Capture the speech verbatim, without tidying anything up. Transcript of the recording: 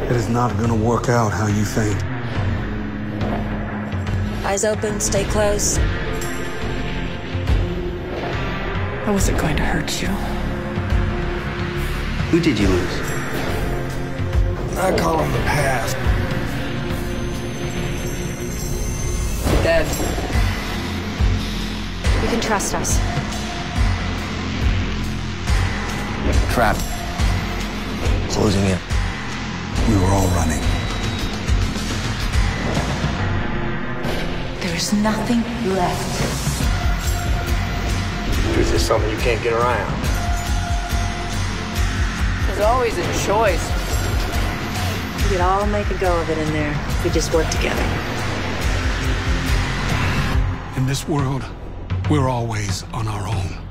It is not gonna work out how you think. Eyes open, stay close. I wasn't going to hurt you. Who did you lose? I call him the past. Dead. You can trust us. Trap. Closing in. We were all running. There's nothing left. Truth is something you can't get around. There's always a choice. We could all make a go of it in there if we just work together. In this world, we're always on our own.